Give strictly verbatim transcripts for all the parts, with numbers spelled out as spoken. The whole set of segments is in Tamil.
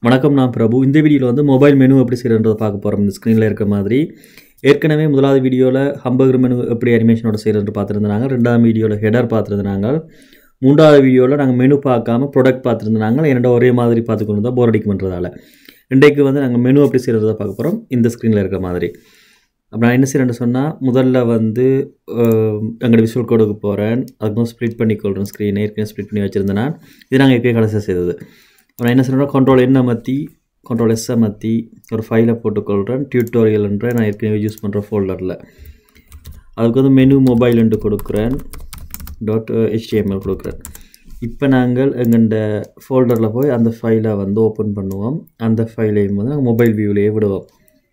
வணக்கம் நான் பிரபு. இந்த வீடியோவில் வந்து மொபைல் மெனு எப்படி செய்யறதுன்றதை பார்க்க போகிறோம். இந்த ஸ்க்ரீனில் இருக்கிற மாதிரி ஏற்கனவே முதலாவது வீடியோவில் ஹம்பர்கர் மெனு எப்படி அனிமேஷனோட செய்கிறது பார்த்துருந்தாங்க. ரெண்டாவது வீடியோவில் ஹெடர் பார்த்துருந்தாங்க. மூன்றாவது வீடியோவில் நாங்கள் மெனு பார்க்காம ப்ராடக்ட் பார்த்துருந்தாங்க. என்னோட ஒரே மாதிரி பார்த்துக்கொண்டு இருந்தால் போர் அடிக்கும்ன்றதால இன்றைக்கு வந்து நாங்கள் மெனு எப்படி செய்கிறத பார்க்க போகிறோம் இந்த ஸ்க்ரீனில் இருக்கிற மாதிரி. அப்போ நான் என்ன செய்கிறேன்னு சொன்னால், முதல்ல வந்து எங்களோட விசுவல் கோடுக்கு போகிறேன். அதுக்கு ஸ்ப்ளிட் பண்ணிக்கொள்கிறேன். ஸ்க்ரீனை ஏற்கனவே ஸ்ப்ளிட் பண்ணி வச்சுருந்தேன். நான் இது நாங்கள் ஏற்கனவே கடைசியாக செய்தது. நான் என்ன செய்யணும், கண்ட்ரோல் என்ன மாற்றி கண்ட்ரோல் எஸ்ஸை மாற்றி ஒரு ஃபைலை போட்டுக்கொள்கிறேன். டியூட்டோரியல்ன்ற நான் ஏற்கனவே யூஸ் பண்ணுற ஃபோல்டரில் அதுக்கு வந்து மெனு மொபைல் என்று கொடுக்குறேன். டாட் ஹெச்டிஎம்எல் கொடுக்குறேன். இப்போ நாங்கள் எங்கள்ட ஃபோல்டரில் போய் அந்த ஃபைலை வந்து ஓப்பன் பண்ணுவோம். அந்த ஃபைலையும் வந்து நாங்கள் மொபைல் வியூவிலேயே விடுவோம்.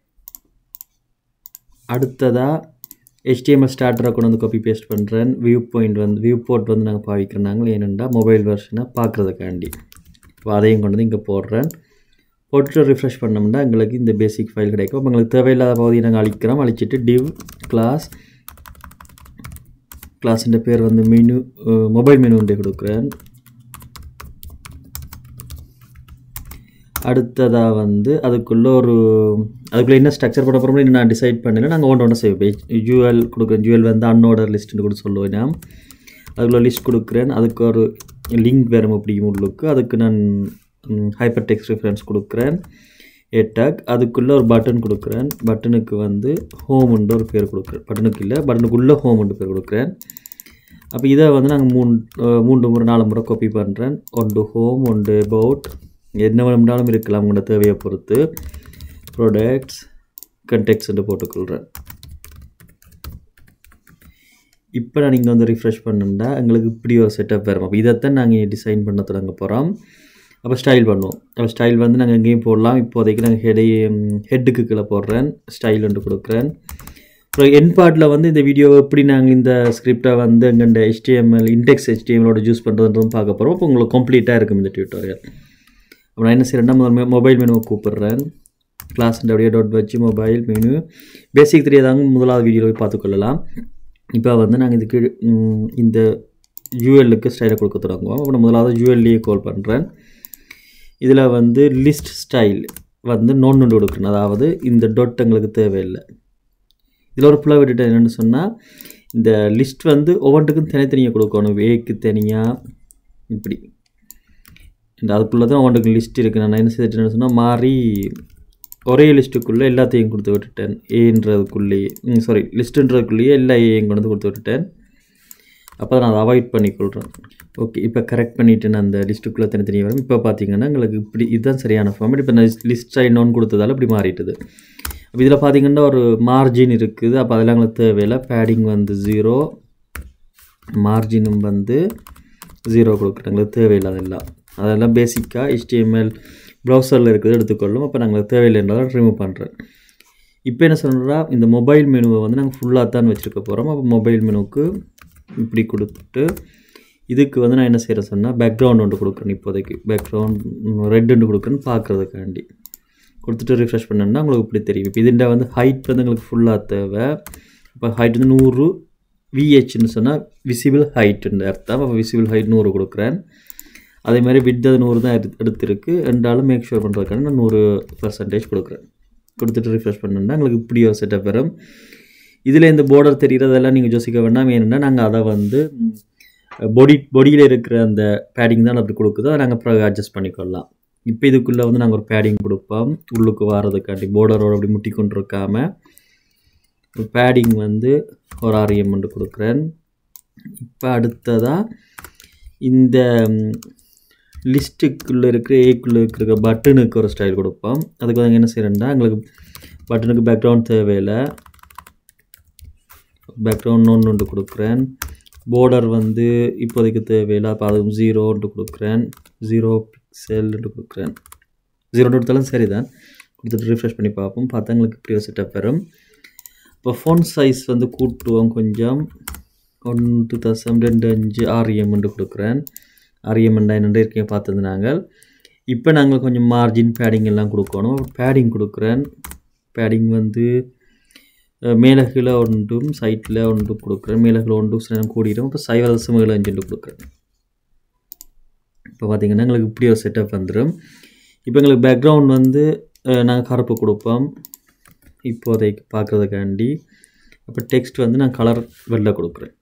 அடுத்ததாக ஹெச்டிஎம்எல் ஸ்டார்டரை கொண்டு வந்து காப்பி பேஸ்ட் பண்ணுறேன். வியூ பாயிண்ட் வந்து வியூ போர்ட் வந்து நாங்கள் பாவிக்கிறோம். நாங்கள் ஏனெண்டா மொபைல் வெர்ஷனை பார்க்குறதுக்காண்டி. இப்போ அதையும் கொண்டு வந்து இங்கே போடுறேன். போட்டுட்டு ரிஃப்ரெஷ் பண்ணோம்னா எங்களுக்கு இந்த பேசிக் ஃபைல் கிடைக்கும். அப்போ எங்களுக்கு தேவையில்லாத பகுதியை நாங்கள் அழிக்கிறோம். அழிச்சிட்டு டிவ் கிளாஸ் கிளாஸுன்ற பேர் வந்து மெனு மொபைல் மெனு ஒன்றே கொடுக்குறேன். அடுத்ததாக வந்து அதுக்குள்ளே ஒரு அதுக்குள்ளே என்ன ஸ்ட்ரக்சர் போட போகிறோம்னு இன்னும் நான் டிசைட் பண்ணல. நாங்கள் ஒன்று ஒன்று செய்வோம். ஜூஎல் கொடுக்குறேன். ஜூஎல் வந்து அன்னோடர் லிஸ்ட்டுன்னு கூட சொல்லுவேன். நான் அதுக்குள்ளே லிஸ்ட் கொடுக்குறேன். அதுக்கு ஒரு லிங்க் வேறு அப்படி உள்ளுக்கு அதுக்கு நான் ஹைப்பர் டெக்ஸ்ட் ரெஃபரன்ஸ் கொடுக்குறேன். ஏ டேக் அதுக்குள்ளே ஒரு பட்டன் கொடுக்குறேன். பட்டனுக்கு வந்து ஹோம்ன்ற ஒரு பேர் கொடுக்குறேன். பட்டனுக்கு இல்லை, பட்டனுக்குள்ளே ஹோம்ன்ற பேர் கொடுக்குறேன். அப்போ இதை வந்து நாங்கள் மூணு மூன்று முறை நாலு முறை காப்பி பண்ணுறேன். ஒன்று ஹோம், ஒன்று அபவுட், என்ன வேணும்னாலும் இருக்கலாம் உங்களோட தேவையை பொறுத்து. ப்ராடக்ட்ஸ் கண்டெக்ட்ஸ்ன்னு போட்டுக்கொள்கிறேன். இப்போ நான் இங்கே வந்து ரிஃப்ரெஷ் பண்ணோம்னா எங்களுக்கு இப்படி ஒரு செட்டப் வரும். அப்போ இதைத்தான் நாங்கள் டிசைன் பண்ண தொடங்க போகிறோம். அப்போ ஸ்டைல் பண்ணுவோம். அப்போ ஸ்டைல் வந்து நாங்கள் எங்கேயும் போடலாம். இப்போதைக்கு நாங்கள் ஹெடை ஹெட்டுக்கு கீழே போடுறேன். ஸ்டைல் ஒன்று கொடுக்குறேன். அப்புறம் என் பார்ட்டில் வந்து இந்த வீடியோவை எப்படி நாங்கள் இந்த ஸ்கிரிப்டை வந்து எங்கள்ட ஹெச்டிஎம்எல் இண்டெக்ஸ் ஹெச்டிஎம்எலோட யூஸ் பண்ணுறதுன்றதும் பார்க்க போகிறோம். அப்போ உங்களுக்கு கம்ப்ளீட்டாக இருக்கும் இந்த டியூட்டோரியல். அப்போ நான் என்ன செய்கிறேன்னா, முதல் மொபைல் மெனுவை கூப்பிட்றேன். கிளாஸ்ன்ற அப்படியே டாட் வச்சு மொபைல் மெனு பேசிக் தெரியாதாங்க முதலாவது வீடியோவை பார்த்துக்கொள்ளலாம். இப்போ வந்து நாங்கள் இதுக்கு இந்த யூஎல்லுக்கு ஸ்டைலை கொடுக்க தொடங்குவோம். அப்போ நான் முதலாவது யூஎல்லையே கால் பண்ணுறேன். இதில் வந்து லிஸ்ட் ஸ்டைல் வந்து நோன் ஒன்று கொடுக்குறேன். அதாவது இந்த டொட் எங்களுக்கு தேவையில்லை. இதில் ஒரு பிள்ளை விட்டுட்டு என்னென்னு சொன்னால், இந்த லிஸ்ட் வந்து ஒவ்வொன்றுக்கும் தனித்தனியாக கொடுக்கணும். ஏக்கு தனியாக இப்படி இந்த அதுக்குள்ளே தான் ஒவ்வொன்றுக்கு லிஸ்ட் இருக்குது. நான் என்ன செய்துட்டேன்னு சொன்னால், மாறி ஒரே லிஸ்ட்டுக்குள்ளே எல்லாத்தையும் கொடுத்து விட்டுட்டேன். ஏன்றதுக்குள்ளேயே சாரி லிஸ்ட்டுன்றதுக்குள்ளேயே எல்லா ஏயும் கொண்டு வந்து கொடுத்து விட்டுட்டேன். அப்போ நான் அதை அவாய்ட் பண்ணிக்கொள்கிறேன். ஓகே, இப்போ கரெக்ட் பண்ணிவிட்டு நான் அந்த லிஸ்ட்டுக்குள்ளே தனித்தனியாக வரும். இப்போ பார்த்தீங்கன்னா எங்களுக்கு இப்படி இதுதான் சரியான ஃபார்மேட். இப்போ நான் லிஸ்ட் சைட் ஒன்று கொடுத்ததால் இப்படி மாறிட்டுது. அப்போ இதில் பார்த்தீங்கன்னா ஒரு மார்ஜின் இருக்குது. அப்போ அதெல்லாம் எங்களுக்கு தேவையில்லை. பேடிங் வந்து ஜீரோ, மார்ஜினும் வந்து ஜீரோ கொடுக்குறேன். எங்களுக்கு தேவையில்லாதெல்லாம் அதெல்லாம் பேசிக்காக ஹெச்டிஎம்எல் ப்ரௌசரில் இருக்கிறது எடுத்துக்கொள்ளும். அப்போ நாங்கள் தேவையில்லைன்றதை ரிமூவ் பண்ணுறேன். இப்போ என்ன சொல்கிறா, இந்த மொபைல் மெனுவை வந்து நாங்கள் ஃபுல்லாக தான் வச்சுருக்க போகிறோம். அப்போ மொபைல் மெனுவுக்கு இப்படி கொடுத்துட்டு இதுக்கு வந்து நான் என்ன செய்கிறேன் சொன்னால், பேக்ரவுண்ட் ஒன்று கொடுக்குறேன். இப்போதைக்கு பேக்ரவுண்ட் ரெட் ஒன்று கொடுக்குறேன்னு பார்க்குறதுக்காண்டி கொடுத்துட்டு ரிஃப்ரெஷ் பண்ணோன்னா உங்களுக்கு இப்படி தெரியும். இப்போ இதுண்ட வந்து ஹைட் வந்து எங்களுக்கு ஃபுல்லாக தேவை. இப்போ ஹைட் வந்து நூறு விஹெச்ன்னு சொன்னால் விசிபிள் ஹைட்டுன்னு அர்த்தம். அப்போ விசிபிள் ஹைட் நூறு கொடுக்குறேன். அதே மாதிரி வித் அது நூறு தான் எடுத்து எடுத்துருக்கு. ரெண்டாலும் மேக் ஷூர் பண்ணுறதுக்கான நான் நூறு பர்சன்டேஜ் கொடுக்குறேன். கொடுத்துட்டு ரிஃப்ரெஷ் பண்ணோன்னா எங்களுக்கு இப்படி ஒரு செட்டப் வரும். இதில் இந்த பார்டர் தெரிகிறதெல்லாம் நீங்கள் யோசிக்க வேண்டாம். ஏன்னா நாங்கள் அதை வந்து பொடி பொடியில் இருக்கிற அந்த பேடிங் தான் அப்படி கொடுக்குதோ, அதை நாங்கள் அப்புறம் அட்ஜஸ்ட் பண்ணிக்கொள்ளலாம். இப்போ இதுக்குள்ளே வந்து நாங்கள் ஒரு பேடிங் கொடுப்போம். உள்ளுக்கு வாரதுக்காண்டி பார்டரோடு அப்படி முட்டி கொண்டு இருக்காமல் பேடிங் வந்து ஒரு ஆர்எம் வந்து கொடுக்குறேன். இப்போ அடுத்ததாக இந்த லிஸ்ட்டுக்குள்ளே இருக்கிற ஏக்குள்ளே இருக்கிற பட்டனுக்கு ஒரு ஸ்டைல் கொடுப்போம். அதுக்கு வந்து என்ன செய்கிறேன்னா, எங்களுக்கு பட்டனுக்கு பேக்ரவுண்ட் தேவையில்லை. பேக்ரவுண்ட் ஒன்று ஒன்று கொடுக்குறேன். பார்டர் வந்து இப்போதைக்கு தேவையில்லை. அப்போ அதுவும் ஜீரோ ஒன்று கொடுக்குறேன். ஜீரோ பிக்சல் கொடுக்குறேன். ஜீரோ கொடுத்தாலும் சரி தான். கொடுத்துட்டு ரிஃப்ரெஷ் பண்ணி பார்ப்போம். பார்த்தா எங்களுக்கு இப்படி ஒரு செட்டப் வரும். இப்போ ஃபோன் சைஸ் வந்து கூட்டுவோம் கொஞ்சம். ஒன்று தசம் ரெண்டு அஞ்சு ஆர்எம் என்று கொடுக்குறேன். ஆர்எம் என்னென்று இருக்கே பார்த்தது நாங்கள். இப்போ நாங்கள் கொஞ்சம் மார்ஜின் பேடிங் எல்லாம் கொடுக்கணும். பேடிங் கொடுக்குறேன். பேடிங் வந்து மேலே கீழே ஒன்றும் சைட்டில் ஒன்றும் கொடுக்குறேன். மேலே கீழே ஒன்றும் கூடிடும். இப்போ சைவ தசம் ஏழு அஞ்சுட்டு கொடுக்குறேன். இப்போ பார்த்தீங்கன்னா எங்களுக்கு இப்படி ஒரு செட்டப் வந்துடும். இப்போ எங்களுக்கு பேக்ரவுண்ட் வந்து நாங்கள் கருப்பு கொடுப்போம் இப்போதைக்கு பார்க்குறதுக்காண்டி. அப்போ டெக்ஸ்ட் வந்து நான் கலர் வெள்ளை கொடுக்குறேன்.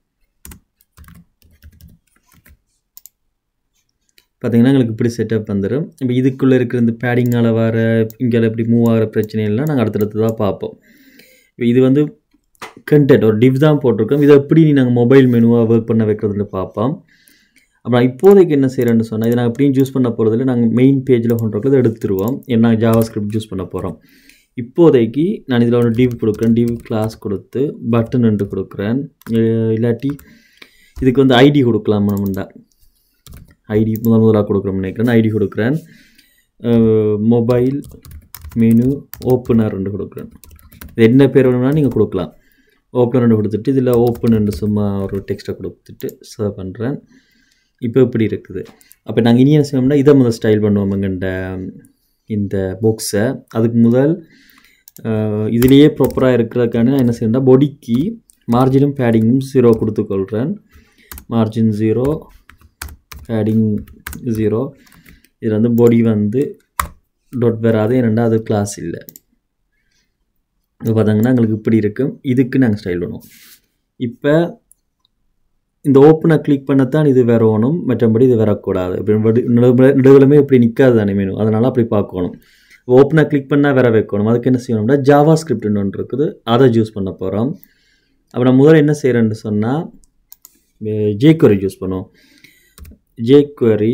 பார்த்தீங்கன்னா எங்களுக்கு இப்படி செட்டப் வந்துடும். இப்போ இதுக்குள்ளே இருக்கிற இந்த பேடிங்கால் வர இங்கே இப்படி மூவ் ஆகிற பிரச்சனையெல்லாம் நாங்கள் அடுத்தடுத்து தான் பார்ப்போம். இப்போ இது வந்து கண்டென்ட் ஒரு டிவ் தான் போட்டிருக்கோம். இதை எப்படி நாங்கள் மொபைல் மெனுவாக ஒர்க் பண்ண வைக்கிறதுன்னு பார்ப்போம். அப்புறம் இப்போதைக்கு என்ன செய்கிறேன்னு சொன்னால் இதை நாங்கள் எப்படியும் சூஸ் பண்ண போகிறதில்ல, நாங்கள் மெயின் பேஜில் கொண்டு எடுத்துருவோம். ஏன்னா நாங்கள் ஜாவாஸ்கிரிப்ட் யூஸ் பண்ண போகிறோம். இப்போதைக்கு நான் இதில் ஒரு டிவ் கொடுக்குறேன். டிவ் கிளாஸ் கொடுத்து பட்டன் ரெண்டு கொடுக்குறேன். இல்லாட்டி இதுக்கு வந்து ஐடி கொடுக்கலாம். நம்மண்டா ஐடி முதல் முதலாக கொடுக்குறோம்னு நினைக்கிறேன். ஐடி கொடுக்குறேன். மொபைல் மெனு ஓப்பனர் ரெண்டு கொடுக்குறேன். இது என்ன பேர் வேணும்னா நீங்கள் கொடுக்கலாம். ஓப்பனர் ரெண்டு கொடுத்துட்டு இதில் ஓப்பன் ரெண்டு சும்மா ஒரு டெக்ஸ்ட்டை கொடுத்துட்டு சர்வ் பண்ணுறேன். இப்போ இப்படி இருக்குது. அப்போ நாங்கள் இனி என்ன செய்வோம்னா இதை முதல் ஸ்டைல் பண்ணுவோம். எங்கள்ட இந்த பாக்ஸை அதுக்கு முதல் இதுலேயே ப்ராப்பராக இருக்கிறதுக்கான என்ன செய்யணும்னா பொடிக்கு மார்ஜினும் பேடிங்கும் ஜீரோ கொடுத்துக்கொள்கிறேன். Margin zero, padding zero. இதில் வந்து பொடி வந்து டொட் வராது, ஏன்னா அது கிளாஸ் இல்லை. இப்போ பார்த்தாங்கன்னா எங்களுக்கு இப்படி இருக்கும். இதுக்கு நாங்கள் ஸ்டைல் பண்ணுவோம். இப்போ இந்த ஓப்பனை கிளிக் பண்ணத்தான் இது வரணும், மற்றபடி இது வரக்கூடாது. இப்படி நடுவிலுமே இப்படி நிற்காது தானே மெனு, அதனால் அப்படி பார்க்கணும். ஓப்பனை கிளிக் பண்ணால் வர வைக்கணும். அதுக்கு என்ன செய்யணும்னா ஜாவா ஸ்கிரிப்ட்னு ஒன்று இருக்குது, அதை யூஸ் பண்ண போகிறோம். அப்போ நான் முதல்ல என்ன செய்கிறேன்னு சொன்னால் ஜேக்வரி யூஸ் பண்ணுவோம். ஜேக்வரி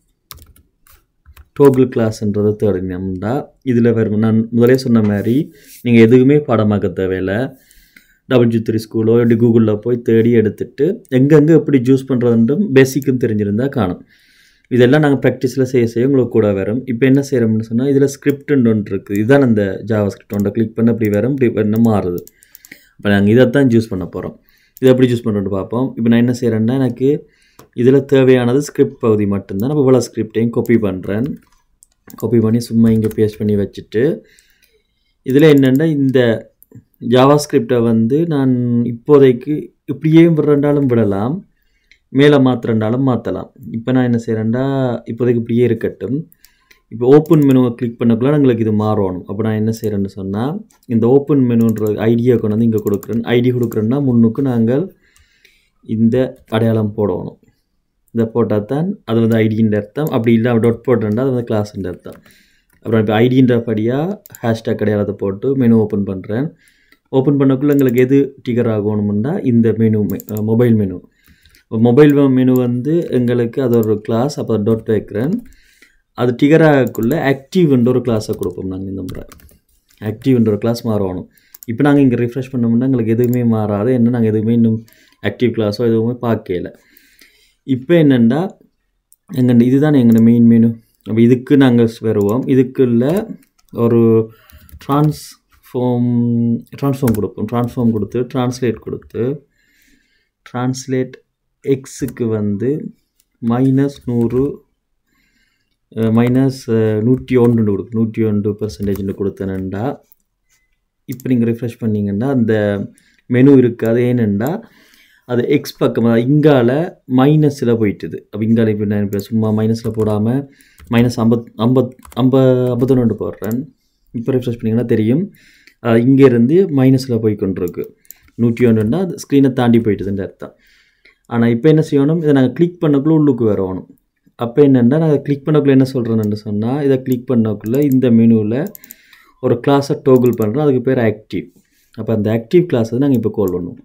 டோகிள் கிளாஸ்ன்றதை தேடினோம்னா இதில் வரும். நான் முதலே சொன்ன மாதிரி நீங்கள் எதுவுமே பாடமாக்க தேவையில்லை. டபுள் ஜி த்ரீ ஸ்கூலோ இப்படி கூகுளில் போய் தேடி எடுத்துகிட்டு எங்கெங்கே எப்படி யூஸ் பண்ணுறதுன்றும் பேசிக்கும் தெரிஞ்சிருந்தால் காணும். இதெல்லாம் நாங்கள் ப்ராக்டிஸில் செய்ய செய்ய உங்களுக்கு கூட வரும். இப்போ என்ன செய்கிறோம்னு சொன்னால் இதில் ஸ்கிரிப்ட்னு ஒன்று இருக்குது. இதுதான் அந்த ஜாவா ஸ்கிரிப்ட் ஒன்றை கிளிக் பண்ண இப்படி வரும், இப்படி பண்ண மாறுது. இப்போ நாங்கள் இதை தான் யூஸ் பண்ண போகிறோம். இதை எப்படி யூஸ் பண்ணுறோன்னு பார்ப்போம். இப்போ நான் என்ன செய்கிறேன்னா எனக்கு இதில் தேவையானது ஸ்கிரிப்ட் பகுதி மட்டும்தான். நான் இவ்வளோ ஸ்கிரிப்டையும் காப்பி பண்ணுறேன். காப்பி பண்ணி சும்மா இங்கே பேஸ்ட் பண்ணி வச்சுட்டு இதில் என்னென்னா இந்த ஜாவா ஸ்கிரிப்டை வந்து நான் இப்போதைக்கு இப்படியே விடுறண்டாலும் விடலாம், மேலே மாற்றுறண்டாலும் மாற்றலாம். இப்போ நான் என்ன செய்கிறேன்டா இப்போதைக்கு இப்படியே இருக்கட்டும். இப்போ ஓப்பன் மெனுவை கிளிக் பண்ணக்குள்ள எங்களுக்கு இது மாறணும். அப்போ நான் என்ன செய்கிறேன்னு சொன்னால் இந்த ஓப்பன் மெனுன்ற ஐடியா கொண்டு வந்து இங்கே கொடுக்குறேன். ஐடி கொடுக்குறேன்னா முன்னுக்கு நாங்கள் இந்த அடையாளம் போடணும். இதை போட்டால் தான் அது வந்து ஐடின்ற அர்த்தம். அப்படி இல்லை டாட் போட்டேன்டா அது வந்து கிளாஸ்ன்ற அர்த்தம். அப்புறம் இப்போ ஐடின்ற படியாக ஹேஷ்டாக் அடையாளத்தை போட்டு மெனு ஓப்பன் பண்ணுறேன். ஓப்பன் பண்ணக்குள்ளே எங்களுக்கு எது டிகர் ஆகணும்னா இந்த menu mobile menu. Mobile menu வந்து எங்களுக்கு அது ஒரு கிளாஸ். அப்போ டாட் வைக்கிறேன். அது டிகர் ஆகக்குள்ளே ஆக்டிவ்ன்ற ஒரு கிளாஸை கொடுப்போம். நாங்கள் இந்த முறை ஆக்டிவ்ன்ற ஒரு கிளாஸ் மாறணும். இப்போ நாங்கள் இங்கே ரிஃப்ரெஷ் பண்ணோம்னா எங்களுக்கு எதுவுமே மாறாது. என்ன நாங்கள் எதுவுமே இன்னும் ஆக்டிவ் கிளாஸோ எதுவுமே பார்க்கல. இப்போ என்னென்னா எங்கள் இதுதான் எங்கள் மெயின் மெனு. அப்போ இதுக்கு நாங்கள் வருவோம். இதுக்குள்ள ஒரு ட்ரான்ஸ்ஃபார்ம் ட்ரான்ஸ்ஃபார்ம் கொடுப்போம். ட்ரான்ஸ்ஃபார்ம் கொடுத்து ட்ரான்ஸ்லேட் கொடுத்து ட்ரான்ஸ்லேட் எக்ஸுக்கு வந்து மைனஸ் நூறு மைனஸ் நூற்றி ஒன்று கொடுக்கும். நூற்றி ஒன்று பர்சன்டேஜ்னு கொடுத்தேன்டா. இப்போ நீங்கள் ரிஃப்ரெஷ் பண்ணிங்கன்னா அந்த மெனு இருக்காது. ஏனெண்டா அது எக்ஸ் பக்கம் இங்கால மைனஸில் போயிட்டுது. அப்போ இங்கால இப்போ நான் இப்போ சும்மா மைனஸில் போடாமல் மைனஸ் ஐம்பத் ஐம்பத் ஐம்பது ஐம்பத்தொன்று போடுறேன். இப்போ ரிஃப்ரெஷ் பண்ணிங்கன்னா தெரியும் இங்கேருந்து மைனஸில் போய் கொண்டிருக்கு. நூற்றி ஒன்றுன்னா அது ஸ்க்ரீனை தாண்டி போயிட்டுதுன்ற அர்த்தம். ஆனால் இப்போ என்ன செய்யணும், இதை நாங்கள் கிளிக் பண்ணக்குள்ளே உள்ளுக்கு வரணும். அப்போ என்னென்னா நாங்கள் கிளிக் பண்ணக்குள்ளே என்ன சொல்கிறேன்னு சொன்னால் இதை கிளிக் பண்ணக்குள்ளே இந்த மெனுவில் ஒரு கிளாஸை டோகிள் பண்ணுறோம். அதுக்கு பேர் ஆக்டிவ். அப்போ அந்த ஆக்டிவ் கிளாஸ் வந்து நாங்கள் இப்போ கால் பண்ணுவோம்.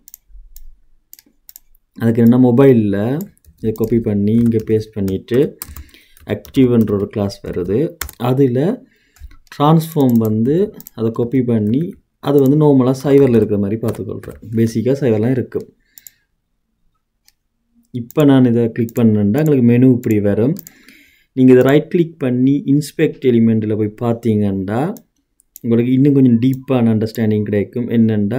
அதுக்கு என்ன மொபைலில் இதை காப்பி பண்ணி இங்கே பேஸ்ட் பண்ணிவிட்டு ஆக்டிவ்ன்ற ஒரு கிளாஸ் வருது. அதில் ட்ரான்ஸ்ஃபார்ம் வந்து அதை காப்பி பண்ணி அது வந்து நார்மலாக சைவரில் இருக்கிற மாதிரி பார்த்துக்கொள்கிறேன். பேசிக்காக சைவர்லாம் இருக்குது. இப்போ நான் இதை கிளிக் பண்ணேன்டா எங்களுக்கு மெனு இப்படி வரும். நீங்கள் இதை ரைட் கிளிக் பண்ணி இன்ஸ்பெக்ட் எலிமெண்ட்டில் போய் பார்த்தீங்கன்னா உங்களுக்கு இன்னும் கொஞ்சம் டீப்பான அண்டர்ஸ்டாண்டிங் கிடைக்கும். என்னென்னா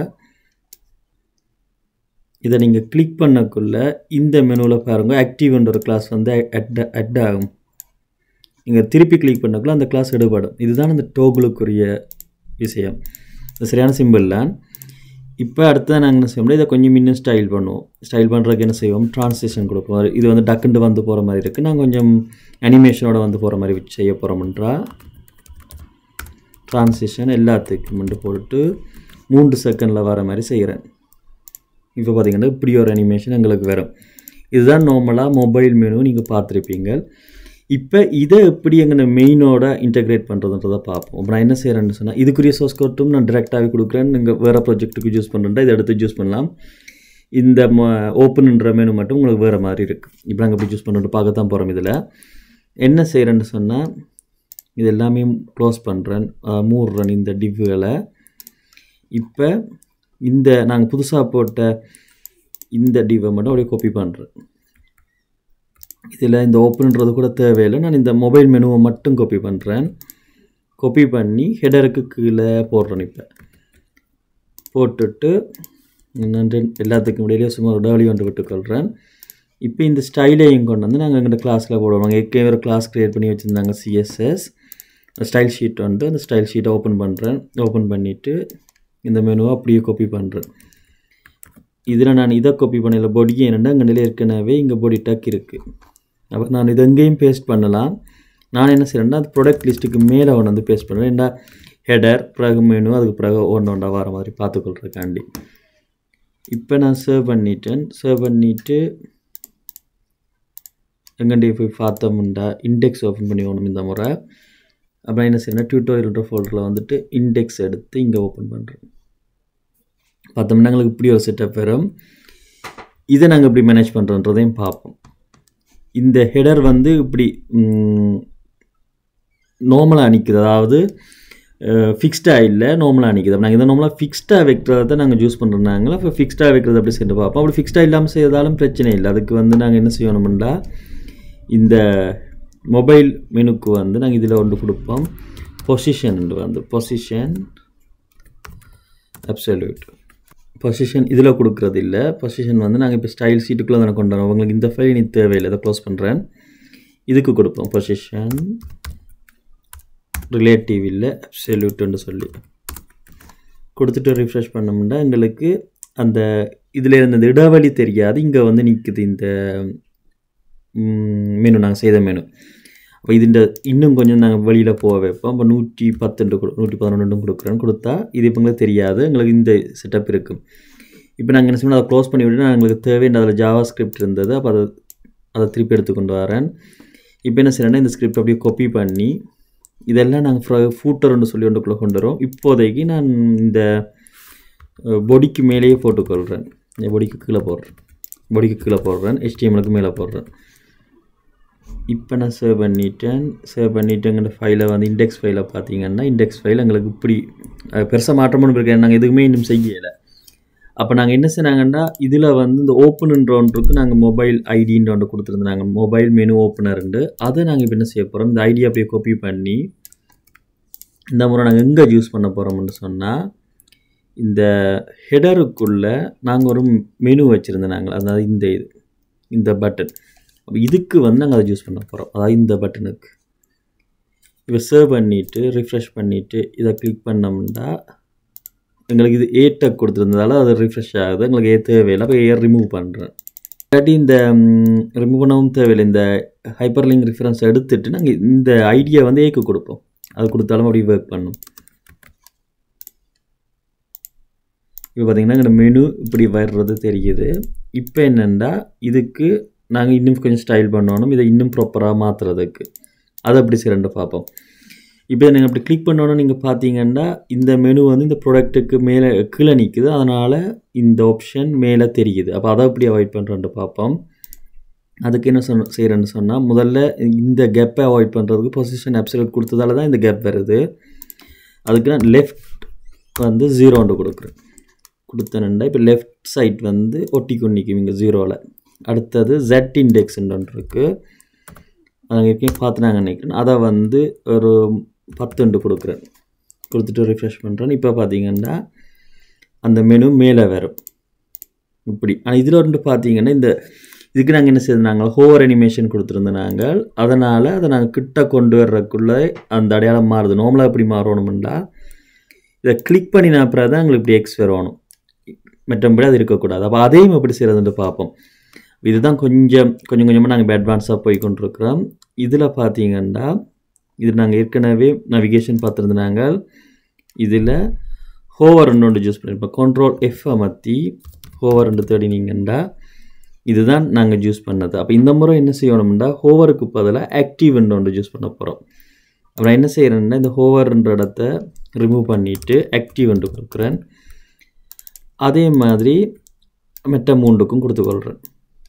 இதை நீங்கள் கிளிக் பண்ணக்குள்ள இந்த மெனுவில் பாருங்கள் ஆக்டிவ்ன்ற ஒரு கிளாஸ் வந்து அட் அட் ஆகும். நீங்கள் திருப்பி கிளிக் பண்ணக்குள்ள அந்த கிளாஸ் எடுபடும். இதுதான் அந்த டோகுளுக்குரிய விஷயம். இது சரியான சிம்பிள் தான். இப்போ அடுத்ததான் நாங்கள் என்ன செய்வோம்னா இதை கொஞ்சம் இன்னும் ஸ்டைல் பண்ணுவோம். ஸ்டைல் பண்ணுறதுக்கு என்ன செய்வோம், ட்ரான்ஸ்லேஷன் கொடுப்போம். இது வந்து டக்குண்டு வந்து போகிற மாதிரி இருக்குது. நாங்கள் கொஞ்சம் அனிமேஷனோட வந்து போகிற மாதிரி செய்ய போகிறோம்ன்றா ட்ரான்சிஷன் எல்லாத்துக்கும் மட்டும் போட்டு மூன்று செகண்டில் வர மாதிரி செய்கிறேன். இப்போ பார்த்தீங்கன்னா இப்படி ஒரு அனிமேஷன் எங்களுக்கு வரும். இதுதான் நார்மலாக மொபைல் மெனு நீங்கள் பார்த்துருப்பீங்க. இப்போ இதை எப்படி எங்கள் மெயினோட இன்டெகிரேட் பண்ணுறதுன்றதை பார்ப்போம். இப்போ நான் என்ன செய்கிறேன்னு சொன்னால் இதுக்குரிய சோர்ஸ் கோட்டும் நான் டிரெக்டாகவே கொடுக்குறேன். நீங்கள் வேறு ப்ராஜெக்ட்டுக்கு யூஸ் பண்ணுறேன், இதை எடுத்து யூஸ் பண்ணலாம். இந்த ஓப்பனுன்ற மெனு மட்டும் உங்களுக்கு வேறு மாதிரி இருக்குது. இப்போ நாங்கள் எப்படி யூஸ் பண்ணுறது பார்க்க தான் போகிறோம். இதில் என்ன செய்கிறேன்னு சொன்னால் இது எல்லாமே க்ளோஸ் பண்ணுறேன், மூடுறேன் இந்த டிவ்களை. இப்போ இந்த நாங்கள் புதுசாக போட்ட இந்த டிவை மட்டும் அப்படியே காப்பி பண்ணுறேன். இதில் இந்த ஓப்பன்ன்றது கூட தேவையில்லை, நான் இந்த மொபைல் மெனுவை மட்டும் காப்பி பண்ணுறேன். காப்பி பண்ணி ஹெடருக்கு கீழே போடுறேன். இப்போ போட்டுட்டு நான் எல்லாத்துக்கும் இடையிலே சும்மா ஒரு டபிள்யூ ஒன்று விட்டுக்கொள்கிறேன். இப்போ இந்த ஸ்டைலையும் கொண்டு வந்து நாங்கள் எங்கள் கிளாஸில் போடுவோம். ஏற்கனவே ஒரு கிளாஸ் க்ரியேட் பண்ணி வச்சுருந்தாங்க சிஎஸ்எஸ் ஸ்டைல் ஷீட் வந்து. அந்த ஸ்டைல் ஷீட்டை ஓப்பன் பண்ணுறேன். ஓப்பன் பண்ணிவிட்டு இந்த மெனுவை அப்படியே காப்பி பண்ணுறேன். இதில் நான் இதை காப்பி பண்ணல, பொடி என்னென்னா எங்கள் நிலையில் ஏற்கனவே இங்கே பொடி டக் இருக்குது. அப்போ நான் இதை எங்கேயும் பேஸ்ட் பண்ணலாம். நான் என்ன செய்கிறேன்னா அது ப்ராடக்ட் லிஸ்ட்டுக்கு மேலே ஒன்று வந்து பேஸ்ட் பண்ணுறேன். ஏன்னா ஹெடர் பிறகு மெனு அதுக்கு பிறகு ஒன்று ஒன்றா வர மாதிரி பார்த்துக்கொள்கிறக்காண்டி. இப்போ நான் சேவ் பண்ணிட்டேன். சேவ் பண்ணிவிட்டு எங்கண்டி போய் பார்த்தோம்டா இண்டெக்ஸ் ஓப்பன் பண்ணி ஓணும் இந்த முறை. அப்புறம் என்ன செய்யணும், டியூட்டோரியல்ன்ற ஃபோல்டரில் வந்துட்டு இண்டெக்ஸ் எடுத்து இங்கே ஓப்பன் பண்ணுறேன். பார்த்தோம்னா எங்களுக்கு இப்படி ஒரு செட்டப் வரும். இதை நாங்கள் எப்படி மேனேஜ் பண்ணுறோன்றதையும் பார்ப்போம். இந்த ஹெடர் வந்து இப்படி நார்மலாக நிற்குது, அதாவது ஃபிக்ஸ்டாக இல்லை நார்மலாக நிற்குது. நாங்கள் இதை நார்மலாக ஃபிக்ஸ்டாக வைக்கிறத நாங்கள் யூஸ் பண்ணுறோம்னாங்களா. இப்போ ஃபிக்ஸ்டாக வைக்கிறது அப்படி சென்று பார்ப்போம். அப்படி ஃபிக்ஸ்டாக இல்லாமல் செய்யறதாலும் பிரச்சனை இல்லை. அதுக்கு வந்து நாங்கள் என்ன செய்யணும்னா இந்த மொபைல் மெனுக்கு வந்து நாங்கள் இதில் ஒன்று கொடுப்போம், பொசிஷன் வந்து பொசிஷன் அப்சல்யூட் பொசிஷன் இதில் கொடுக்குறது இல்லை. பொசிஷன் வந்து நாங்கள் இப்போ ஸ்டைல் ஷீட்டுக்குள்ளே தானே கொண்டு வரோம். உங்களுக்கு இந்த ஃபைல் எனக்கு தேவையில்லை, இதை க்ளோஸ் பண்ணுறேன். இதுக்கு கொடுப்போம் பொசிஷன் ரிலேட்டிவ் இல்லை அப்சல்யூட்டுன்னு சொல்லி கொடுத்துட்டு ரிஃப்ரெஷ் பண்ணோம்னா எங்களுக்கு அந்த இதில் இருந்த இடைவெளி தெரியாது. இங்கே வந்து நிற்குது இந்த மெனு, நாங்கள் செய்த மெனு. அப்போ இது இன்னும் கொஞ்சம் நாங்கள் வெளியில் போக வைப்போம். அப்போ நூற்றி பத்துண்டு கொடு நூற்றி பதினொன்றும் கொடுக்குறேன்னு கொடுத்தா இது இப்போ எங்களுக்கு தெரியாது, எங்களுக்கு இந்த செட்டப் இருக்கும். இப்போ நாங்கள் என்ன செய்யணும், அதை க்ளோஸ் பண்ணி விட்டுனா எங்களுக்கு தேவையான அதில் ஜாவாஸ்கிரிப்ட் இருந்தது. அப்போ அதை அதை திருப்பி எடுத்துக்கொண்டு வரேன். இப்போ என்ன செய்யணும்னா இந்த ஸ்கிரிப்ட் அப்படியே காப்பி பண்ணி இதெல்லாம் நாங்கள் ஃபூட்டர்னு சொல்லி ஒன்றுக்குள்ளே கொண்டு வரோம். இப்போதைக்கு நான் இந்த பொடிக்கு மேலேயே போட்டுக்கொள்கிறேன். இந்த பொடிக்கு கீழே போடுறேன் பொடிக்கு கீழே போடுறேன் ஹெச்டிஎம்எலுக்கு மேலே போடுறேன். இப்போ நான் சேவ் பண்ணிட்டேன். சேவ் பண்ணிவிட்டு எங்கள் ஃபைலை வந்து இண்டெக்ஸ் ஃபைலை பார்த்தீங்கன்னா இண்டெக்ஸ் ஃபைல் எங்களுக்கு இப்படி பெருசாக மாற்றமும் இருக்கேன். நாங்கள் எதுவுமே இன்னும் செய்யலை. அப்போ நாங்கள் என்ன செய்னாங்கன்னா இதில் வந்து இந்த ஓப்பனுன்ற ஒன்றுக்கு நாங்கள் மொபைல் ஐடின்ற ஒன்று கொடுத்துருந்தாங்க, மொபைல் மெனு ஓப்பனருண்டு. அதை நாங்கள் இப்போ என்ன செய்ய போகிறோம், இந்த ஐடியை அப்படியே காப்பி பண்ணி இந்த முறை நாங்கள் எங்கே யூஸ் பண்ண போகிறோம்னு சொன்னால் இந்த ஹெடருக்குள்ளே நாங்கள் ஒரு மெனு வச்சுருந்தோம் நாங்கள், அதாவது இந்த இது இந்த பட்டன். அப்போ இதுக்கு வந்து நாங்கள் அதை யூஸ் பண்ண போகிறோம், அதாவது இந்த பட்டனுக்கு. இப்போ சேவ் பண்ணிவிட்டு ரிஃப்ரெஷ் பண்ணிவிட்டு இதை கிளிக் பண்ணோம்னா எங்களுக்கு இது ஏ டக் கொடுத்துருந்ததால அது ரிஃப்ரெஷ் ஆகுது. எங்களுக்கு ஏ தேவையில்லை, அப்போ ஏ ரிமூவ் பண்ணுறேன். இல்லாட்டி இந்த ரிமூவ் பண்ணவும் தேவையில்லை. இந்த ஹைப்பர் லிங்க் ரிஃபரன்ஸ் எடுத்துகிட்டு நாங்கள் இந்த ஐடியா வந்து ஏக்கு கொடுப்போம். அது கொடுத்தாலும் அப்படி ஒர்க் பண்ணும். இப்போ பார்த்திங்கன்னா எங்கள் மெனு இப்படி வர்றது தெரியுது. இப்போ என்னென்னா இதுக்கு நாங்கள் இன்னும் கொஞ்சம் ஸ்டைல் பண்ணணும், இதை இன்னும் ப்ராப்பராக மாற்றுறதுக்கு. அதை அப்படி சிறண்டு பார்ப்போம். இப்போ நீங்கள் அப்படி கிளிக் பண்ணோன்னு நீங்கள் பார்த்தீங்கன்னா இந்த மெனு வந்து இந்த ப்ராடக்ட்டுக்கு மேலே கீழே நிற்குது, அதனால் இந்த ஆப்ஷன் மேலே தெரியுது. அப்போ அதை எப்படி அவாய்ட் பண்ணுறேன்ட்டு பார்ப்போம். அதுக்கு என்ன சொன்ன செய்கிறேன்னு சொன்னால் முதல்ல இந்த கேப்பை அவாய்ட் பண்ணுறதுக்கு பொசிஷன் அப்சல்யூட் கொடுத்ததால தான் இந்த கேப் வருது. அதுக்கு நான் லெஃப்ட் வந்து ஜீரோண்டு கொடுக்குறேன். கொடுத்தேன்டா இப்போ லெஃப்ட் சைட் வந்து ஒட்டி கொண்டிக்கும் இங்கே ஜீரோவில். அடுத்தது ஜெட் இண்டெக்ஸ்ன்னு ஒன்று இருக்குது, அதை எப்பயும் பார்த்து நாங்கள் நினைக்கிறேன். அதை வந்து ஒரு பத்துண்டு கொடுக்குறேன். கொடுத்துட்டு ரிஃப்ரெஷ் பண்ணுறேன். இப்போ பார்த்தீங்கன்னா அந்த மெனு மேலே வரும் இப்படி. ஆனால் இதில் வந்து பார்த்தீங்கன்னா இந்த இதுக்கு நாங்கள் என்ன செய்யறது, நாங்கள் ஹோவர் அனிமேஷன் கொடுத்துருந்தோம் நாங்கள். அதனால் அதை நாங்கள் கிட்ட கொண்டு வர்றதுக்குள்ளே அந்த அடையாளம் மாறுது. நார்மலாக எப்படி மாறணும்னா இதை கிளிக் பண்ணின அப்புறம் தான் எங்களுக்கு இப்படி எக்ஸ் வரணும், மற்றபடி அது இருக்கக்கூடாது. அப்போ அதையும் எப்படி செய்கிறதுன்ட்டு பார்ப்போம். இதுதான் கொஞ்சம் கொஞ்சம் கொஞ்சமாக நாங்கள் இப்போ அட்வான்ஸாக போய் கொண்டிருக்கிறோம். இதில் பார்த்தீங்கன்னா இது நாங்கள் ஏற்கனவே நவிகேஷன் பார்த்துருந்தாங்க. இதில் ஹோவர் ஒன்று யூஸ் பண்ணியிருப்போம். கண்ட்ரோல் எஃப் அமர்த்தி ஹோவர் ரெண்டு தேடினீங்கன்னா இதுதான் நாங்கள் யூஸ் பண்ணது. அப்போ இந்த முறை என்ன செய்யணும்னா ஹோவருக்கு பதிலாக ஆக்டிவ் ஒன்று யூஸ் பண்ண போகிறோம். அப்புறம் என்ன செய்கிறேன்னா இந்த ஹோவர்ன்ற இடத்த ரிமூவ் பண்ணிவிட்டு ஆக்டிவ் ஒன்று கொடுக்குறேன். அதே மாதிரி மெட்ட மூண்டுக்கும் கொடுத்துக்கொள்கிறேன்.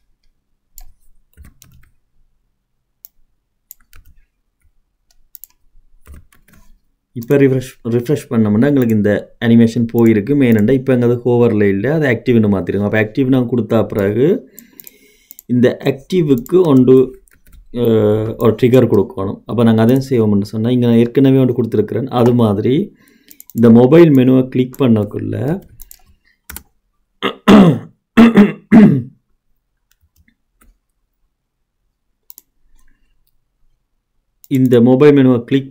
இப்போ ரிஃப்ரெஷ் ரிஃப்ரெஷ் பண்ணோம்னா எங்களுக்கு இந்த அனிமேஷன் போயிருக்கு. மெயினண்டா இப்போ எங்கே அது ஹோவரில் இல்லை, அது ஆக்டிவ்னு மாற்றிருக்கோம். அப்போ ஆக்டிவ் நான் கொடுத்தா பிறகு இந்த ஆக்டிவுக்கு ஒன்று ஒரு ட்ரிகர் கொடுக்கணும். அப்போ நாங்கள் அதையும் செய்வோம்னு சொன்னால் இங்கே நான் ஏற்கனவே ஒன்று கொடுத்துருக்குறேன். அது மாதிரி இந்த மொபைல் மெனுவை கிளிக் பண்ணக்குள்ள இந்த மொபைல் மெனுவை கிளிக்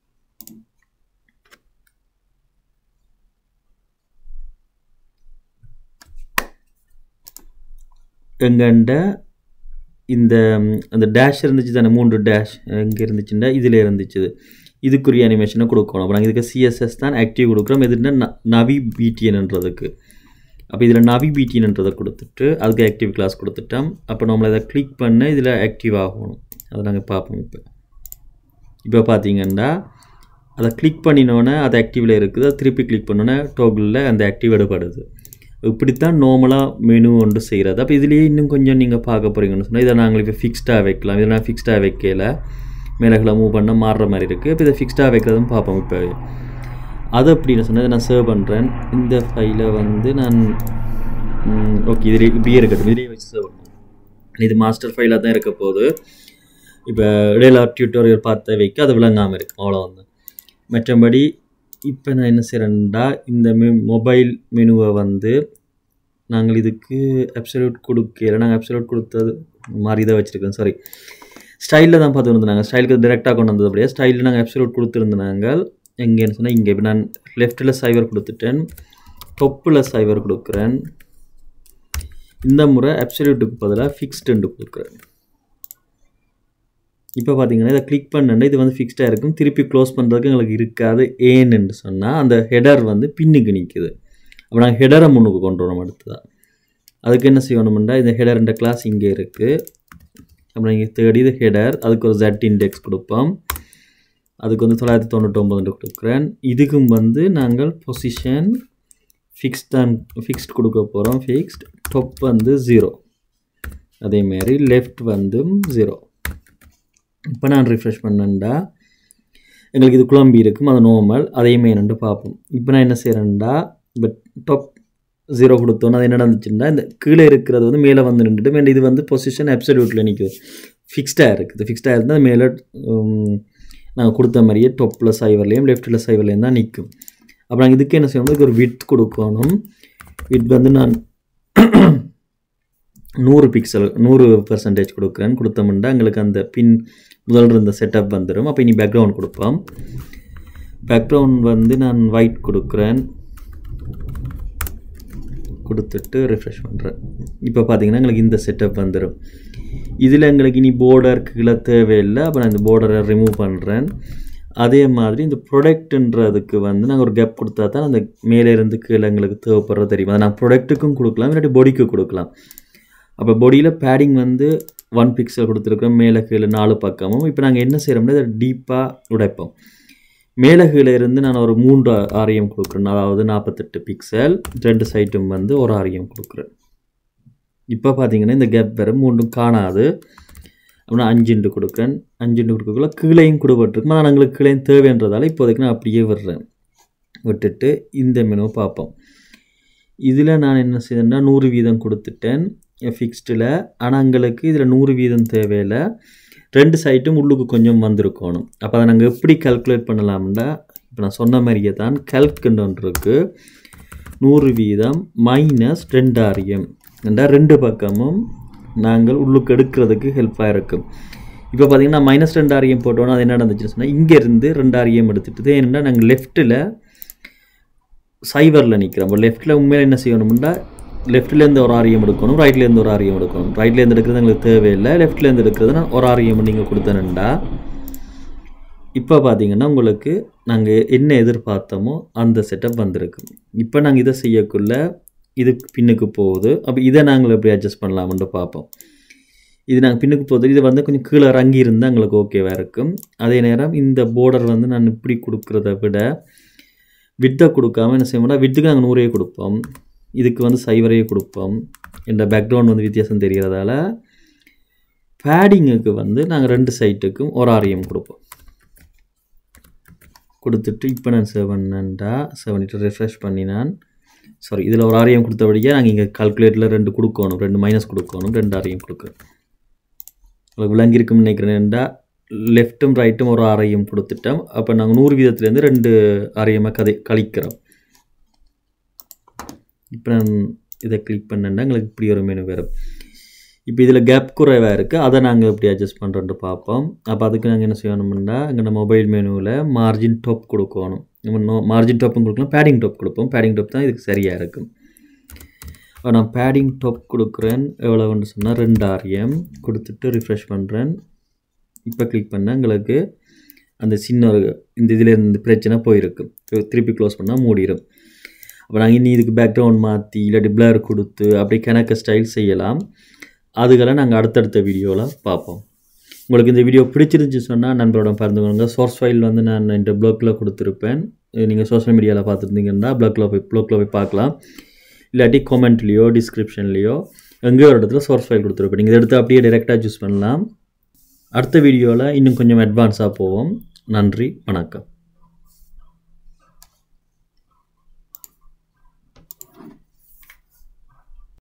எங்கண்ட இந்த அந்த டேஷ் இருந்துச்சு தானே, மூன்று டேஷ் எங்கே இருந்துச்சுன்னா இதில் இருந்துச்சு. இதுக்குரிய அனிமேஷனை கொடுக்கணும். அப்போ நாங்கள் இதுக்கு சிஎஸ்எஸ் தான் ஆக்டிவ் கொடுக்குறோம். எதுனா நவி பிடிஎன்ன்றதுக்கு. அப்போ இதில் நவி பிடிஎன்ன்றதை கொடுத்துட்டு அதுக்கு ஆக்டிவ் கிளாஸ் கொடுத்துட்டோம். அப்போ நம்மளை அதை கிளிக் பண்ண இதில் ஆக்டிவ் ஆகணும். அதை நாங்கள் பார்ப்போம். இப்போ இப்போ பார்த்தீங்கன்னா அதை கிளிக் பண்ணினோன்னே அது ஆக்டிவில் இருக்குது. அதை திருப்பி கிளிக் பண்ணோன்னே டோக்கிளில் அந்த ஆக்டிவ் எடுப்படுது. இப்படித்தான் நார்மலாக மெனு ஒன்று செய்கிறது. அப்போ இதுலேயே இன்னும் கொஞ்சம் நீங்கள் பார்க்க போகிறீங்கன்னு சொன்னால் இதை நாங்கள் இப்போ ஃபிக்ஸ்டாக வைக்கலாம். இதை நான் ஃபிக்ஸ்டாக வைக்கல, மேலகளை மூவ் பண்ண மாறுற மாதிரி இருக்குது. இப்போ இதை ஃபிக்ஸ்டாக வைக்கிறதும் பார்ப்போம். இப்போ அது அப்படின்னு சொன்னால் இதை நான் சேவ் பண்ணுறேன். இந்த ஃபைலை வந்து நான் ஓகே இதிலே இப்படியே இருக்கட்டும், இதிலே வச்சு சேவ் பண்ணுவோம். இது மாஸ்டர் ஃபைலாக தான் இருக்க போகுது. இப்போ இடையில டியூட்டோரியல் பார்த்த வைக்க அது விளங்காமல் இருக்கும், அவ்வளோ வந்து. மற்றபடி இப்போ நான் என்ன செய்கிறேன்டா இந்த மெ மொபைல் மெனுவை வந்து நாங்கள் இதுக்கு அப்சல்யூட் கொடுக்கல. நாங்கள் அப்சல்யூட் கொடுத்தது மாதிரி தான் வச்சுருக்கோம். சாரி, ஸ்டைலில் தான் பார்த்து வந்துருந்தாங்க. ஸ்டைலுக்கு டேரெக்டாக கொண்டு வந்தது. அப்படியே ஸ்டைலில் நாங்கள் அப்சல்யூட் கொடுத்துருந்தாங்க. எங்கேன்னு சொன்னால் இங்கே இப்போ நான் லெஃப்ட்டில் சைவர் கொடுத்துட்டேன், டொப்பில் சைவர் கொடுக்குறேன். இந்த முறை அப்சல்யூட்டுக்கு பதிலாக ஃபிக்ஸ்டுன்னு கொடுக்குறேன். இப்போ பார்த்தீங்கன்னா இதை கிளிக் பண்ணேன்னா இது வந்து ஃபிக்ஸ்டாக இருக்கும். திருப்பி க்ளோஸ் பண்ணுறதுக்கு எங்களுக்கு இருக்காது. ஏன்னு சொன்னால் அந்த ஹெடர் வந்து பின்னுக்கு நிற்குது. அப்போ நாங்கள் ஹெடரை முன்னுக்கு கொண்டு வரோம். அடுத்ததாக அதுக்கு என்ன செய்யணும்னா இந்த ஹெடர்ன்ற கிளாஸ் இங்கே இருக்குது. அப்புறம் இங்கே தேடி இது ஹெடர், அதுக்கு ஒரு ஜெட் இண்டெக்ஸ் கொடுப்போம். அதுக்கு வந்து தொள்ளாயிரத்தி தொண்ணூற்றொம்பது கொடுக்குறேன். இதுக்கும் வந்து நாங்கள் பொசிஷன் ஃபிக்ஸ்ட் தான் ஃபிக்ஸ்ட் கொடுக்க போகிறோம். ஃபிக்ஸ்ட் டொப் வந்து ஜீரோ, அதேமாரி லெஃப்ட் வந்து ஜீரோ. இப்போ நான் ரிஃப்ரெஷ் பண்ணேன்டா எங்களுக்கு இது குழம்பி இருக்கும், அது நார்மல். அதையுமே என்னென்று பார்ப்போம். இப்போ நான் என்ன செய்கிறேன்டா இப்போ டாப் ஜீரோ கொடுத்தோன்னா அது என்ன நடந்துச்சுன்னா இந்த கீழே இருக்கிறது வந்து மேலே வந்து நின்றுட்டு மேலே இது வந்து பொசிஷன் அப்சல்யூட்டில் நிற்குது. ஃபிக்ஸ்டாக இருக்குது. ஃபிக்ஸ்டாக இருந்தால் மேலே நாங்கள் கொடுத்த மாதிரியே டொப்பில் சைவர்லேயும் லெஃப்ட்டில் சைவர்லேயும் தான் நிற்கும். அப்போ நாங்கள் இதுக்கு என்ன செய்யணும், இதுக்கு ஒரு விட்த் கொடுக்கணும். விட்த் வந்து நான் நூறு பிக்சல் நூறு பர்சன்டேஜ் கொடுக்குறேன். கொடுத்தோம்னா எங்களுக்கு அந்த பின் முதல் இருந்த செட்டப் வந்துடும். அப்போ இனி பேக்ரவுண்ட் கொடுப்போம். பேக்ரவுண்ட் வந்து நான் ஒயிட் கொடுக்குறேன். கொடுத்துட்டு ரிஃப்ரெஷ் பண்ணுறேன். இப்போ பார்த்தீங்கன்னா எங்களுக்கு இந்த செட்டப் வந்துடும். இதில் எங்களுக்கு இனி போர்டர் கீழே தேவையில்லை. அப்போ நான் இந்த போர்டரை ரிமூவ் பண்ணுறேன். அதே மாதிரி இந்த ப்ரொடக்ட்ன்றதுக்கு வந்து நாங்கள் ஒரு கேப் கொடுத்தா தான் அந்த மேலே இருந்து கீழே எங்களுக்கு தேவைப்படுறது தெரியும். அதை நான் ப்ரொடக்ட்டுக்கும் கொடுக்கலாம், இல்லாட்டி பாடிக்கு கொடுக்கலாம். அப்போ பாடியில் பேடிங் வந்து ஒன் பிக்சல் கொடுத்துருக்கோம், மேலே கீழே நாலு பக்கமும். இப்போ நாங்கள் என்ன செய்கிறோம்னா இதை டீப்பாக உடைப்போம். மேலே கீழே இருந்து நான் ஒரு மூன்று ஆரியம் கொடுக்குறேன், அதாவது நாற்பத்தெட்டு பிக்சல். ரெண்டு சைட்டும் வந்து ஒரு ஆரியம் கொடுக்குறேன். இப்போ பார்த்தீங்கன்னா இந்த கேப் வேறு மூன்றும் காணாது. அப்படின்னா அஞ்சுண்டு கொடுக்குறேன். அஞ்சுண்டு கொடுக்கக்குள்ள கீழையும் கொடுப்பட்டிருக்கும். ஆனால் எங்களுக்கு கீழையும் தேவைன்றதால இப்போதைக்கு நான் அப்படியே விடுறேன். விட்டுட்டு இந்த மெனுவை பார்ப்போம். இதில் நான் என்ன செய்தேன்னா நூறு வீதம் கொடுத்துட்டேன் ஃபிக்ஸ்டில். ஆனால் எங்களுக்கு இதில் நூறு வீதம் தேவையில்லை, ரெண்டு சைட்டும் உள்ளுக்கு கொஞ்சம் வந்திருக்கணும். அப்போ அதை நாங்கள் எப்படி கால்குலேட் பண்ணலாம்னா இப்போ நான் சொன்ன மாதிரியே தான் கால்குன்னு ஒன்று இருக்குது. நூறு வீதம் மைனஸ் ரெண்டு ஆரியம் என்றால் ரெண்டு பக்கமும் நாங்கள் உள்ளுக்கு எடுக்கிறதுக்கு ஹெல்ப்பாக இருக்கும். இப்போ பார்த்தீங்கன்னா மைனஸ் ரெண்டு ஆரியம் போட்டோன்னா அது என்ன நடந்துச்சுன்னு சொன்னால் இங்கேருந்து ரெண்டு ஆரியம் எடுத்துகிட்டு ஏன்னா நாங்கள் லெஃப்ட்டில் சைவரில் நிற்கிறோம். அப்போ லெஃப்ட்டில் உண்மையில் என்ன செய்யணும்னா லெஃப்ட்லேருந்து ஒரு ஆரியம் எடுக்கணும், ரைட்லேருந்து ஒரு ஆரியம் எடுக்கணும். ரைட்லேருந்து எடுக்கிறது எங்களுக்கு தேவையில்லை, லெஃப்ட்லேருந்து எடுக்கிறது நான் ஒரு ஆரியம் நீங்கள் கொடுத்தேன்டா இப்போ பார்த்தீங்கன்னா உங்களுக்கு நாங்கள் என்ன எதிர்பார்த்தோமோ அந்த செட்டப் வந்திருக்கு. இப்போ நாங்கள் இதை செய்யக்குள்ள இதுக்கு பின்னுக்கு போகுது. அப்போ இதை நாங்கள் எப்படி அட்ஜஸ்ட் பண்ணலாம்னு பார்ப்போம். இது நாங்கள் பின்னுக்கு போகுது, இது வந்து கொஞ்சம் கீழே இறங்கி இருந்தால் எங்களுக்கு ஓகேவாக இருக்கும். அதே நேரம் இந்த பார்டர் வந்து நான் இப்படி கொடுக்குறத விட வித்தை கொடுக்காமல் என்ன செய்ய மாட்டோம், வித்துக்கு நாங்கள் நூறையே கொடுப்போம், இதுக்கு வந்து சைவரையே கொடுப்போம். இந்த பேக்ரவுண்ட் வந்து வித்தியாசம் தெரிகிறதால பேடிங்குக்கு வந்து நாங்கள் ரெண்டு சைட்டுக்கும் ஒரு ஆரியம் கொடுப்போம். கொடுத்துட்டு இப்போ நான் செவன்டா செவன்ட்டு ரெஃப்ரெஷ் பண்ணி நான் சாரி இதில் ஒரு ஆரியம் கொடுத்தபடியே நாங்கள் இங்கே கால்குலேட்டரில் ரெண்டு கொடுக்கணும், ரெண்டு மைனஸ் கொடுக்கணும், ரெண்டு ஆரியம் கொடுக்குறோம். உங்களுக்கு விளங்கியிருக்குன்னு நினைக்கிறேன்டா. லெஃப்ட்டும் ரைட்டும் ஒரு ஆரியம் கொடுத்துட்டோம். அப்போ நாங்கள் நூறு வீதத்துலேருந்து ரெண்டு ஆரியமாக கதை கழிக்கிறோம். இப்போ நான் இதை கிளிக் பண்ணேன்னா எங்களுக்கு இப்படி ஒரு மெனு வரும். இப்போ இதில் கேப் குறைவாக இருக்குது, அதை நாங்கள் எப்படி அட்ஜஸ்ட் பண்ணுறோன்ட்டு பார்ப்போம். அப்போ அதுக்கு நாங்கள் என்ன செய்யணும்னா எங்கள் மொபைல் மெனுவில் மார்ஜின் டாப் கொடுக்கணும். நம்ம மார்ஜின் டாப்பும் கொடுக்கலாம், பேடிங் டாப் கொடுப்போம். பேடிங் டாப் தான் இதுக்கு சரியாக இருக்கும். இப்போ நான் பேடிங் டாப் கொடுக்குறேன். எவ்வளோன்னு சொன்னால் ரெண்டு ஆரியம் கொடுத்துட்டு ரிஃப்ரெஷ் பண்ணுறேன். இப்போ கிளிக் பண்ணால் எங்களுக்கு அந்த சின்ன ஒரு இந்த இதில் இருந்து பிரச்சனை போயிருக்கு. திருப்பி க்ளோஸ் பண்ணால் மூடிடும். அப்போ நாங்கள் இனி இதுக்கு பேக்ரவுண்ட் மாற்றி இல்லாட்டி பிளர் கொடுத்து அப்படி கணக்கு ஸ்டைல் செய்யலாம். அதுக்கெல்லாம் நாங்கள் அடுத்தடுத்த வீடியோவில் பார்ப்போம். உங்களுக்கு இந்த வீடியோ பிடிச்சிருந்துச்சு சொன்னால் நண்பரோட பகிர்ந்துக்கோங்க. சோர்ஸ் ஃபைல் வந்து நான் இந்த ப்ளாக்கில் கொடுத்துருப்பேன். நீங்கள் சோஷியல் மீடியாவில் பார்த்துருந்தீங்கன்னா ப்ளாக்கில் போய் ப்ளாக்கில் போய் பார்க்கலாம். இல்லாட்டி கமெண்ட்லேயோ டிஸ்கிரிப்ஷன்லேயோ எங்கேயோ ஒரு இடத்துல சோர்ஸ் ஃபைல் கொடுத்துருப்பேன். நீங்கள் இதை எடுத்து அப்படியே டைரெக்டாக சூஸ் பண்ணலாம். அடுத்த வீடியோவில் இன்னும் கொஞ்சம் அட்வான்ஸாக போவோம். நன்றி, வணக்கம்.